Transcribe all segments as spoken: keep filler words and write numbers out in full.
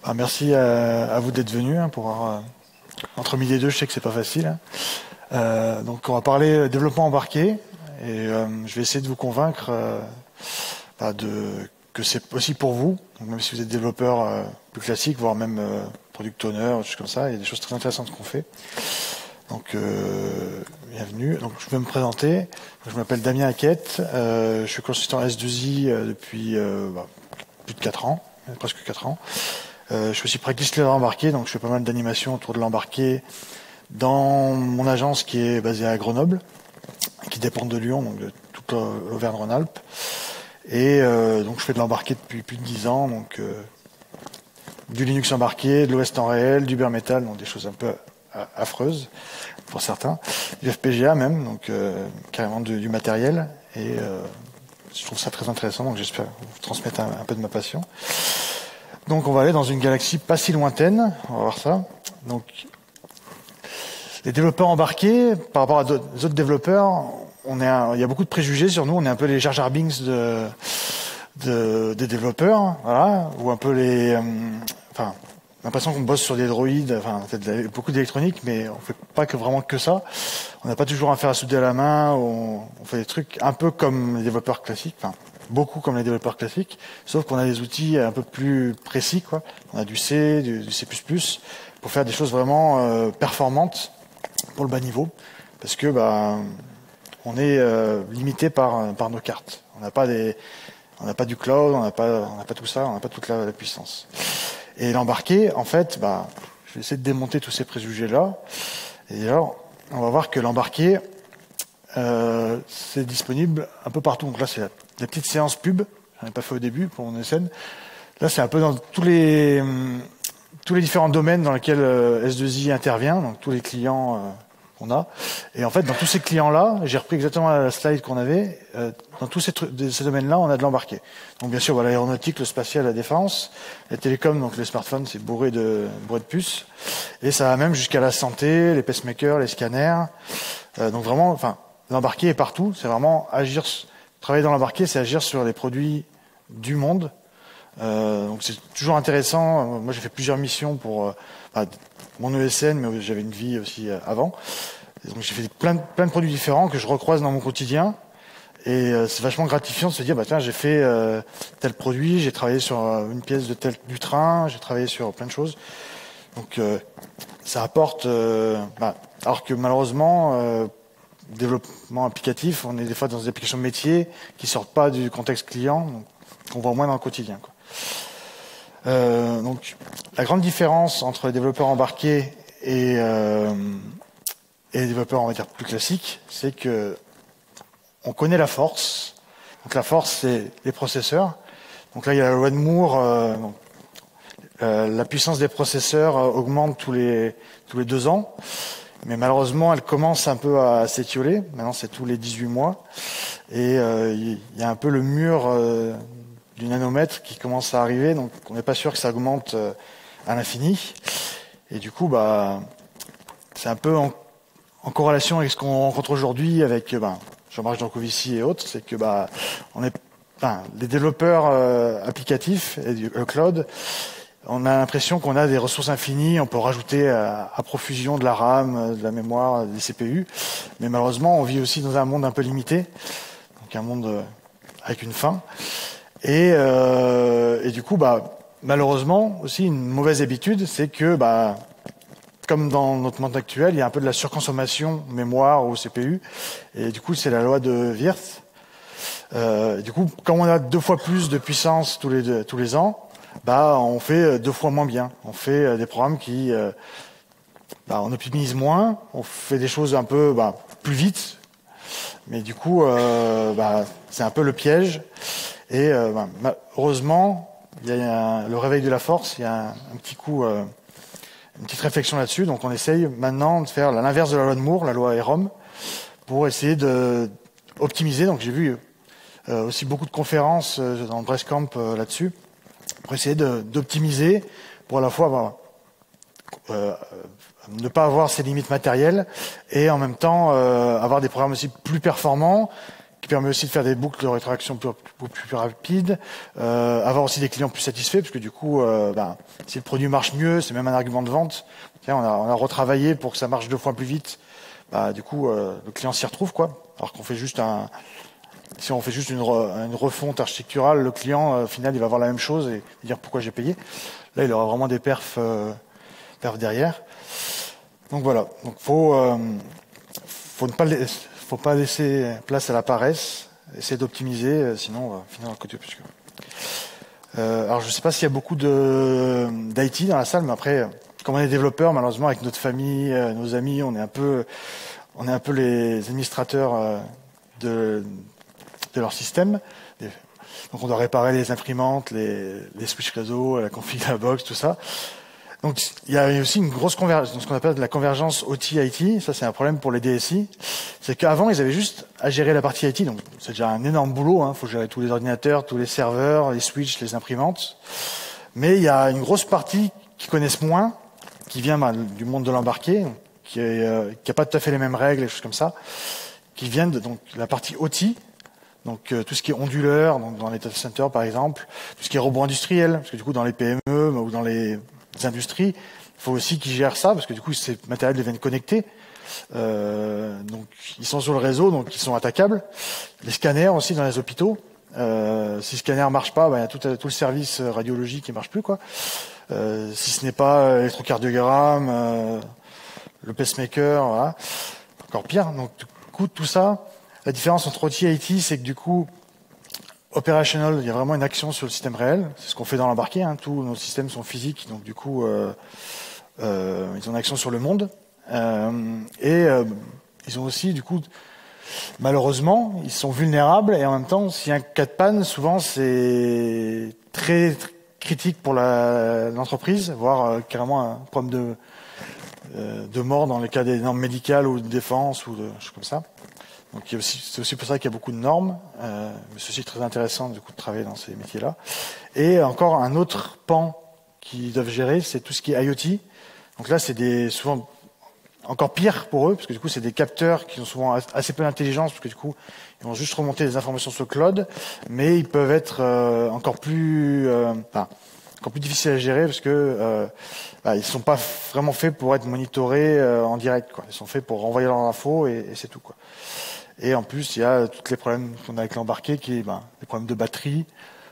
Ah, merci à, à vous d'être venus hein, pour avoir, euh, entre midi et deux, je sais que c'est pas facile. Hein. Euh, donc on va parler développement embarqué et euh, je vais essayer de vous convaincre euh, bah, de, que c'est possible pour vous. Donc, même si vous êtes développeur euh, plus classique, voire même euh, product owner, des choses comme ça, il y a des choses très intéressantes qu'on fait. Donc euh, bienvenue. Donc je vais me présenter. Je m'appelle Damien Hackett. Euh, je suis consultant S deux I euh, depuis euh, bah, plus de quatre ans, presque quatre ans. Euh, je suis aussi practice leader embarqué, donc je fais pas mal d'animations autour de l'embarqué dans mon agence qui est basée à Grenoble, qui dépend de Lyon, donc de toute l'Auvergne-Rhône-Alpes. Et euh, donc je fais de l'embarqué depuis plus de dix ans, donc euh, du Linux embarqué, de l'O S temps réel, du bare metal, donc des choses un peu affreuses pour certains, du F P G A même, donc euh, carrément du, du matériel. Et euh, je trouve ça très intéressant, donc j'espère vous transmettre un, un peu de ma passion. Donc on va aller dans une galaxie pas si lointaine, on va voir ça. Donc les développeurs embarqués, par rapport à d'autres autres développeurs, on est un, il y a beaucoup de préjugés sur nous, on est un peu les Jar Jar Binks de, de, des développeurs, voilà, ou un peu les... Euh, enfin, l'impression qu'on bosse sur des droïdes, enfin peut-être beaucoup d'électronique, mais on fait pas que vraiment que ça. On n'a pas toujours un fer à souder à la main, on, on fait des trucs un peu comme les développeurs classiques, enfin beaucoup comme les développeurs classiques, sauf qu'on a des outils un peu plus précis, quoi. On a du C, du, du C plus plus, pour faire des choses vraiment euh, performantes pour le bas niveau, parce que bah, on est euh, limité par, par nos cartes. On n'a pas des, on n'a pas du cloud, on n'a pas, on n'a pas tout ça, on n'a pas toute la, la puissance. Et l'embarqué, en fait, bah, je vais essayer de démonter tous ces préjugés-là. Et alors, on va voir que l'embarqué, euh, c'est disponible un peu partout. Donc là, c'est la, la petite séance pub. J'en ai pas fait au début pour mon S N. Là, c'est un peu dans tous les hum, tous les différents domaines dans lesquels euh, S deux I intervient, donc tous les clients euh, qu'on a. Et en fait, dans tous ces clients-là, j'ai repris exactement la slide qu'on avait. Euh, dans tous ces, ces domaines-là, on a de l'embarqué. Donc bien sûr, voilà, l'aéronautique, le spatial, la défense, les télécoms, donc les smartphones, c'est bourré de bourré de puces. Et ça va même jusqu'à la santé, les pacemakers, les scanners. Euh, donc vraiment, enfin. L'embarqué est partout, c'est vraiment agir, travailler dans l'embarqué, c'est agir sur les produits du monde. Euh, donc c'est toujours intéressant. Moi, j'ai fait plusieurs missions pour euh, bah, mon E S N, mais j'avais une vie aussi euh, avant. Et donc j'ai fait plein de, plein de produits différents que je recroise dans mon quotidien. Et euh, c'est vachement gratifiant de se dire, bah tiens, j'ai fait euh, tel produit, j'ai travaillé sur euh, une pièce de tel du train, j'ai travaillé sur plein de choses. Donc euh, ça apporte, euh, bah, alors que malheureusement. Euh, développement applicatif, on est des fois dans des applications métiers qui sortent pas du contexte client, donc qu'on voit moins dans le quotidien, quoi. Euh, donc la grande différence entre les développeurs embarqués et, euh, et les développeurs, on va dire, plus classiques, c'est que on connaît la force. Donc la force, c'est les processeurs. Donc là, il y a la loi de Moore. Euh, donc, euh, la puissance des processeurs euh, augmente tous les tous les deux ans. Mais malheureusement, elle commence un peu à s'étioler. Maintenant, c'est tous les dix-huit mois. Et euh, il y a un peu le mur euh, du nanomètre qui commence à arriver. Donc, on n'est pas sûr que ça augmente euh, à l'infini. Et du coup, bah, c'est un peu en, en corrélation avec ce qu'on rencontre aujourd'hui avec bah, Jean-Marc Jancovici et autres. C'est que bah, on est, enfin, les développeurs euh, applicatifs et du le cloud, on a l'impression qu'on a des ressources infinies, on peut rajouter à, à profusion de la RAM, de la mémoire, des C P U, mais malheureusement on vit aussi dans un monde un peu limité, donc un monde avec une fin, et, euh, et du coup bah, malheureusement aussi une mauvaise habitude, c'est que bah, comme dans notre monde actuel, il y a un peu de la surconsommation mémoire ou C P U, et du coup c'est la loi de Wirth. Euh, du coup, quand on a deux fois plus de puissance tous les, deux, tous les ans, bah, on fait deux fois moins bien. On fait des programmes qui, euh, bah, on optimise moins, on fait des choses un peu bah, plus vite, mais du coup, euh, bah, c'est un peu le piège. Et euh, bah, heureusement, il y a un, le réveil de la force, il y a un, un petit coup, euh, une petite réflexion là-dessus. Donc, on essaye maintenant de faire l'inverse de la loi de Moore, la loi Hérom, pour essayer de optimiser. Donc, j'ai vu euh, aussi beaucoup de conférences euh, dans le Brestcamp euh, là-dessus, pour essayer d'optimiser, pour à la fois bah, euh, ne pas avoir ses limites matérielles et en même temps euh, avoir des programmes aussi plus performants qui permet aussi de faire des boucles de rétroaction plus, plus, plus rapides, euh, avoir aussi des clients plus satisfaits, parce que du coup, euh, ben, si le produit marche mieux, c'est même un argument de vente. Tiens, on, a, on a retravaillé pour que ça marche deux fois plus vite. Bah, du coup, euh, le client s'y retrouve, quoi. Alors qu'on fait juste un, si on fait juste une, re, une refonte architecturale, le client, euh, au final, il va voir la même chose et dire pourquoi j'ai payé. Là, il aura vraiment des perfs, euh, perfs derrière. Donc voilà. Donc faut, euh, faut ne pas, faut pas laisser place à la paresse. Essayer d'optimiser, euh, sinon on va finir dans le côté obscur. Euh, alors je ne sais pas s'il y a beaucoup de d'I T dans la salle, mais après, comme on est développeur, malheureusement avec notre famille, euh, nos amis, on est un peu, on est un peu les administrateurs euh, de, de leur système. Donc on doit réparer les imprimantes, les, les switches réseau, la config de la box, tout ça. Donc il y a aussi une grosse convergence, ce qu'on appelle la convergence O T I T. Ça c'est un problème pour les D S I. C'est qu'avant ils avaient juste à gérer la partie I T, donc c'est déjà un énorme boulot. Il hein. faut gérer tous les ordinateurs, tous les serveurs, les switches, les imprimantes. Mais il y a une grosse partie qui connaissent moins, qui vient bah, du monde de l'embarqué, qui n'a euh, pas tout à fait les mêmes règles, des choses comme ça, qui viennent de donc la partie O T. Donc euh, tout ce qui est onduleur, donc dans les data centers par exemple, tout ce qui est robot industriel, parce que du coup dans les P M E ou dans les industries, il faut aussi qu'ils gèrent ça, parce que du coup ces matériels deviennent connectés. Euh, donc ils sont sur le réseau, donc ils sont attaquables. Les scanners aussi dans les hôpitaux. Euh, si le scanner marche pas, ben, il y a tout, tout le service radiologique qui marche plus, quoi. Euh, si ce n'est pas l'électrocardiogramme, euh, le pacemaker, voilà. Encore pire. Donc du coup tout ça. La différence entre O T et I T, c'est que du coup, operational, il y a vraiment une action sur le système réel. C'est ce qu'on fait dans l'embarqué. Hein. Tous nos systèmes sont physiques, donc du coup, euh, euh, ils ont une action sur le monde. Euh, et euh, ils ont aussi, du coup, malheureusement, ils sont vulnérables. Et en même temps, s'il y a un cas de panne, souvent c'est très, très critique pour l'entreprise, voire euh, carrément un problème de, euh, de mort dans les cas des normes médicales ou de défense ou de choses comme ça. Donc c'est aussi, aussi pour ça qu'il y a beaucoup de normes, euh, mais c'est aussi très intéressant du coup de travailler dans ces métiers-là. Et encore un autre pan qu'ils doivent gérer, c'est tout ce qui est I O T. Donc là, c'est des souvent encore pire pour eux, parce que du coup, c'est des capteurs qui ont souvent assez peu d'intelligence, parce que du coup, ils vont juste remonter des informations sur le cloud, mais ils peuvent être euh, encore plus, euh, enfin, encore plus difficiles à gérer, parce que euh, bah, ils sont pas vraiment faits pour être monitorés euh, en direct, quoi. Ils sont faits pour renvoyer leurs infos et, et c'est tout, quoi. Et en plus, il y a tous les problèmes qu'on a avec l'embarqué, qui est ben, des problèmes de batterie,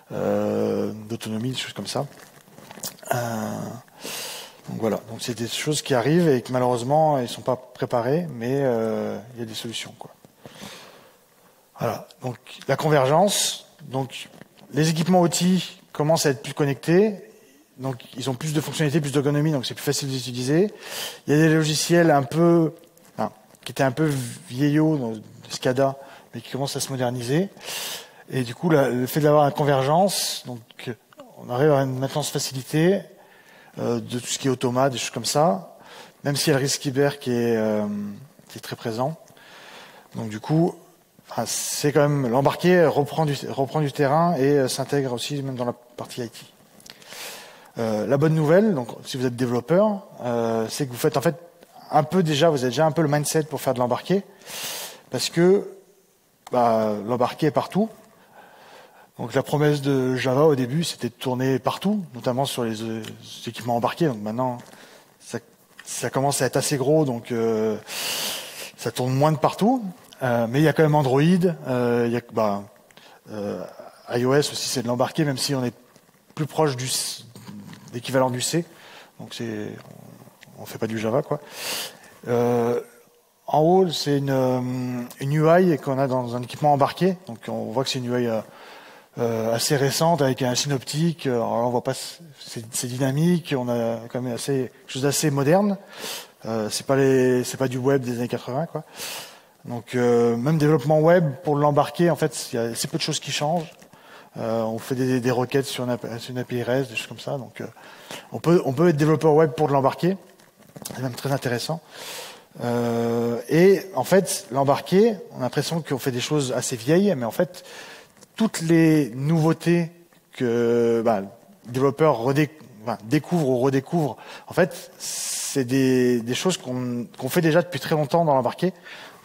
euh, d'autonomie, des choses comme ça. Euh, donc voilà, donc c'est des choses qui arrivent et que malheureusement, ils ne sont pas préparés, mais euh, il y a des solutions, quoi. Voilà, donc la convergence, donc les équipements O T commencent à être plus connectés, donc ils ont plus de fonctionnalités, plus d'ergonomie, donc c'est plus facile d'utiliser. Il y a des logiciels un peu, enfin, qui étaient un peu vieillots, donc, SCADA, mais qui commence à se moderniser. Et du coup, la, le fait d'avoir une convergence, donc on arrive à une maintenance facilitée euh, de tout ce qui est automate, des choses comme ça, même s'il y a le risque cyber qui est, euh, qui est très présent. Donc du coup, enfin, c'est quand même l'embarqué reprend du, reprend du terrain et euh, s'intègre aussi même dans la partie I T. Euh, la bonne nouvelle, donc si vous êtes développeur, euh, c'est que vous faites en fait un peu déjà, vous avez déjà un peu le mindset pour faire de l'embarqué. Parce que bah, l'embarqué est partout. Donc la promesse de Java au début, c'était de tourner partout, notamment sur les, euh, les équipements embarqués. Donc maintenant, ça, ça commence à être assez gros, donc euh, ça tourne moins de partout. Euh, mais il y a quand même Android, euh, il y a bah, euh, iOS aussi, c'est de l'embarqué, même si on est plus proche du l'équivalent du C. Donc c'est, on, on fait pas du Java, quoi. Euh, En haut, c'est une, une U I qu'on a dans un équipement embarqué. Donc on voit que c'est une U I euh, euh, assez récente avec un synoptique. Alors là, on voit pas, c'est dynamique. On a quand même assez quelque chose d'assez moderne. Euh, c'est pas les, c'est pas du web des années quatre-vingts, quoi. Donc euh, même développement web pour l'embarquer, en fait, il y a assez peu de choses qui changent. Euh, on fait des, des requêtes sur une, sur une A P I REST, des choses comme ça. Donc euh, on peut, on peut être développeur web pour de l'embarquer. C'est même très intéressant. Euh, et en fait, l'embarqué, on a l'impression qu'on fait des choses assez vieilles, mais en fait, toutes les nouveautés que bah, les développeurs redé enfin, découvrent ou redécouvrent, en fait, c'est des, des choses qu'on qu'on fait déjà depuis très longtemps dans l'embarqué.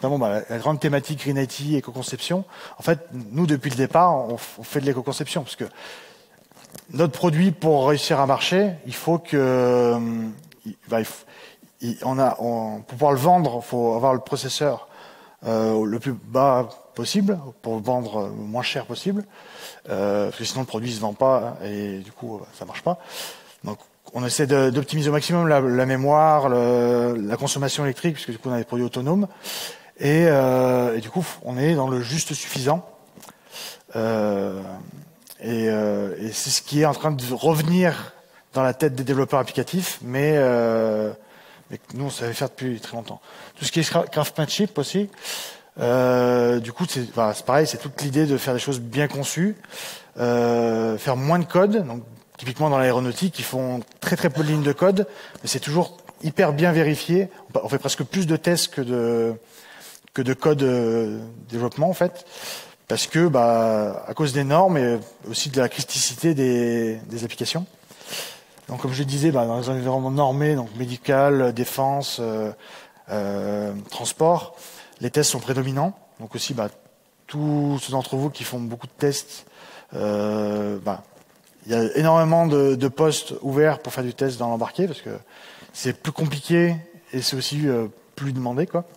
notamment bah, la, la grande thématique Green I T, éco-conception. En fait, nous, depuis le départ, on, on fait de l'éco-conception, parce que notre produit, pour réussir à marcher, il faut que... Il, bah, il faut, il, on a, on, pour pouvoir le vendre, il faut avoir le processeur euh, le plus bas possible, pour le vendre le moins cher possible, euh, parce que sinon le produit ne se vend pas, et du coup, ça marche pas. Donc, on essaie d'optimiser au maximum la, la mémoire, le, la consommation électrique, puisque du coup on a des produits autonomes, et, euh, et du coup on est dans le juste suffisant. Euh, et euh, et c'est ce qui est en train de revenir dans la tête des développeurs applicatifs, mais, euh, mais nous on savait faire depuis très longtemps. Tout ce qui est craftsmanship aussi, euh, du coup c'est voilà, pareil, c'est toute l'idée de faire des choses bien conçues, euh, faire moins de code. Donc, typiquement dans l'aéronautique, ils font très très peu de lignes de code, mais c'est toujours hyper bien vérifié. On fait presque plus de tests que de que de code euh, développement en fait, parce que bah à cause des normes et aussi de la criticité des, des applications. Donc comme je le disais, bah, dans les environnements normés, donc médical, défense, euh, euh, transport, les tests sont prédominants. Donc aussi, bah, tous ceux d'entre vous qui font beaucoup de tests, euh, bah, il y a énormément de, de postes ouverts pour faire du test dans l'embarqué parce que c'est plus compliqué et c'est aussi euh, plus demandé, quoi.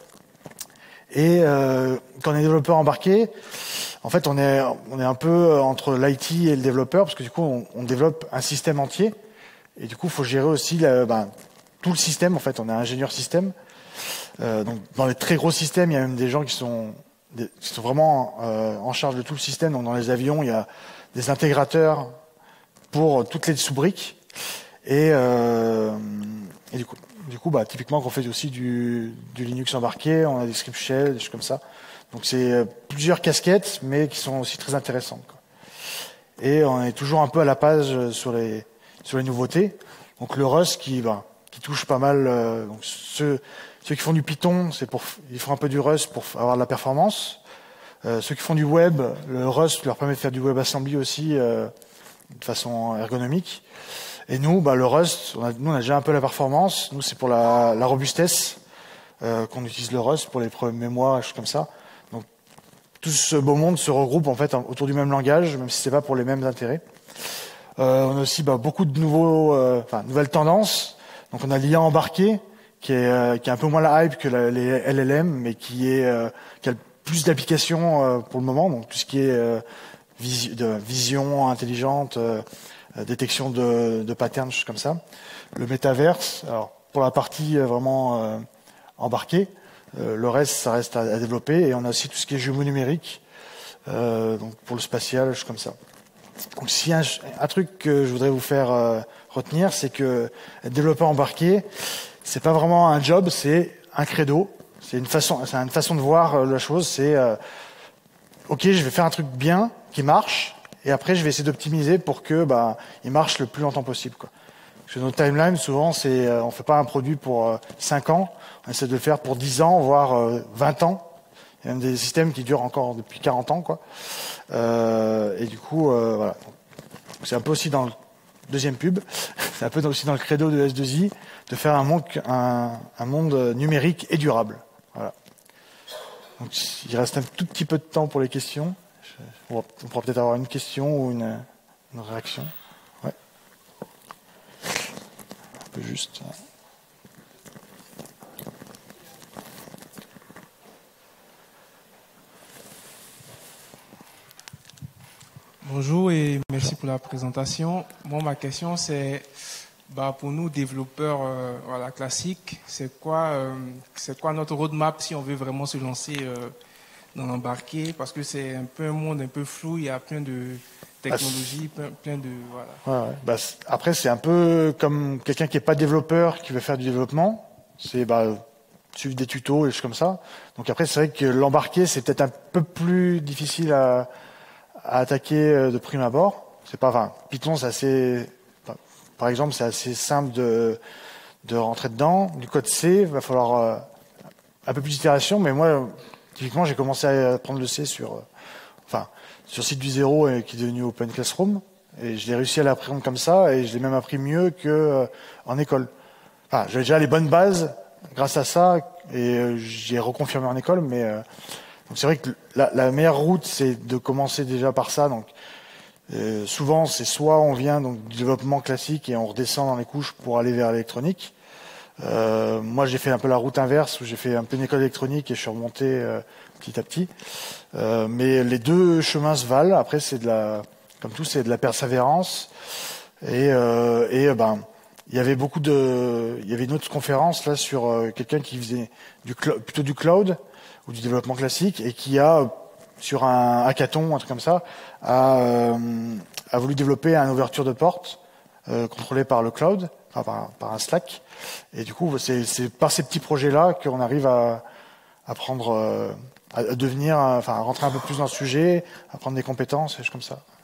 Et euh, quand on est développeur embarqué, en fait, on est on est un peu entre l'I T et le développeur parce que du coup, on, on développe un système entier et du coup, il faut gérer aussi la, ben, tout le système. En fait, on est ingénieur système. Euh, donc, dans les très gros systèmes, il y a même des gens qui sont des, qui sont vraiment euh, en charge de tout le système. Donc, dans les avions, il y a des intégrateurs pour toutes les sous-briques. Et, euh, et du coup, du coup bah, typiquement, on fait aussi du, du Linux embarqué, on a des script shell, des choses comme ça. Donc c'est plusieurs casquettes, mais qui sont aussi très intéressantes, quoi. Et on est toujours un peu à la page sur les, sur les nouveautés. Donc le Rust qui, bah, qui touche pas mal. Euh, donc ceux, ceux qui font du Python, c'est pour, ils font un peu du Rust pour avoir de la performance. Euh, ceux qui font du web, le Rust leur permet de faire du WebAssembly aussi euh, de façon ergonomique. Et nous, bah, le Rust, on a, nous on a déjà un peu la performance. Nous c'est pour la, la robustesse euh, qu'on utilise le Rust pour les problèmes mémoire, et choses comme ça. Donc tout ce beau monde se regroupe en fait autour du même langage, même si c'est pas pour les mêmes intérêts. Euh, on a aussi bah, beaucoup de nouveaux, euh, enfin nouvelles tendances. Donc on a l'I A embarqué, qui est, euh, qui est un peu moins la hype que la, les L L M, mais qui est euh, qui a plus d'applications euh, pour le moment. Donc tout ce qui est euh, vis de vision intelligente. Euh, détection de, de patterns, choses comme ça. Le métaverse, alors pour la partie vraiment euh, embarquée, euh, le reste, ça reste à, à développer. Et on a aussi tout ce qui est jumeaux numériques, euh, donc pour le spatial, choses comme ça. Donc s'il y a un, un truc que je voudrais vous faire euh, retenir, c'est que être développeur embarqué, c'est pas vraiment un job, c'est un credo. C'est une façon, c'est une façon de voir euh, la chose. C'est euh, ok, je vais faire un truc bien, qui marche. Et après, je vais essayer d'optimiser pour que bah, il marche le plus longtemps possible, quoi. Parce que nos timelines, souvent, c'est euh, on fait pas un produit pour euh, cinq ans, on essaie de le faire pour dix ans, voire euh, vingt ans. Il y a même des systèmes qui durent encore depuis quarante ans, quoi. Euh, et du coup, euh, voilà. C'est un peu aussi dans le deuxième pub, c'est un peu aussi dans le credo de S deux I de faire un monde, un, un monde numérique et durable. Voilà. Donc, il reste un tout petit peu de temps pour les questions. On pourra peut-être avoir une question ou une, une réaction. Ouais. Un peu juste. Bonjour et merci pour la présentation. Moi, ma question, c'est bah, pour nous, développeurs euh, voilà, classiques, c'est quoi, euh, c'est quoi notre roadmap si on veut vraiment se lancer euh, dans l'embarqué, parce que c'est un peu un monde un peu flou, il y a plein de technologies, plein, plein de... Voilà. Ouais, ouais. Bah, après, c'est un peu comme quelqu'un qui n'est pas développeur, qui veut faire du développement. C'est bah, suivre des tutos et des choses comme ça. Donc après, c'est vrai que l'embarqué, c'est peut-être un peu plus difficile à, à attaquer de prime abord. C'est pas, enfin, Python, c'est assez... Par exemple, c'est assez simple de, de rentrer dedans. Du code C, il va falloir euh, un peu plus d'itération, mais moi... Typiquement, j'ai commencé à apprendre le C sur, euh, enfin, sur site du zéro et qui est devenu Open Classroom. Et je l'ai réussi à l'apprendre comme ça et je l'ai même appris mieux que euh, en école. Enfin, j'avais déjà les bonnes bases grâce à ça et euh, j'ai reconfirmé en école, mais euh, donc c'est vrai que la, la meilleure route, c'est de commencer déjà par ça. Donc euh, souvent, c'est soit on vient donc du développement classique et on redescend dans les couches pour aller vers l'électronique. Euh, moi, j'ai fait un peu la route inverse où j'ai fait un peu une école électronique et je suis remonté euh, petit à petit. Euh, mais les deux chemins se valent. Après, c'est de la, comme tout, c'est de la persévérance. Et, euh, et ben, il y avait beaucoup de, il y avait une autre conférence là sur euh, quelqu'un qui faisait du cl- plutôt du cloud ou du développement classique et qui a sur un hackathon, un truc comme ça, a, euh, a voulu développer une ouverture de porte euh, contrôlée par le cloud, enfin par, par un Slack. Et du coup, c'est, c'est par ces petits projets-là qu'on arrive à, à prendre, euh, à devenir, enfin, à rentrer un peu plus dans le sujet, à prendre des compétences et choses comme ça.